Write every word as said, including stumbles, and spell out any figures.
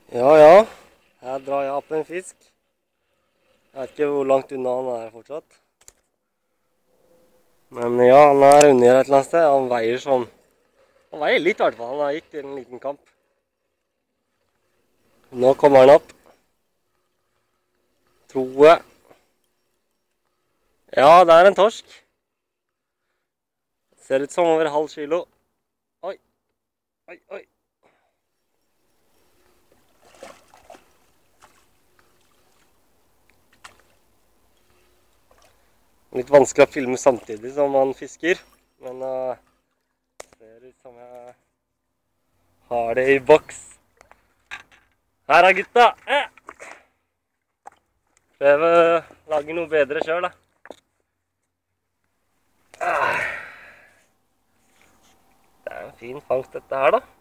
Ja, ja. Her drar jeg opp en fisk. Jeg vet ikke hvor langt unna han er fortsatt. Men ja, han er under et eller annet sted. Han veier sånn. Han veier litt i hvert fall. Han har gitt en liten kamp. Nå kommer han opp. Tror jeg. Ja, det er en torsk. Ser ut som over halv kilo. Oi, oi, oi. Litt vanskelig å filme samtidig som man fisker, men uh, ser ut som jeg har det i boks. Her er gutta! Eh! Prøve å lage noe bedre selv, da. Ah. Det er en fin fangst dette her, da.